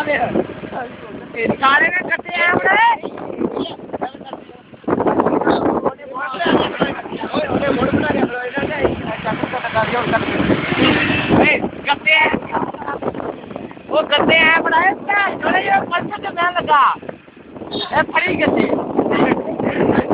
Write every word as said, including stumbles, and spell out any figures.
सारे में कटे हैं बड़े गद्दे हैं वो गद्दे हैं बड़ा थोड़े ये पंच के लगा फड़ी गद्दे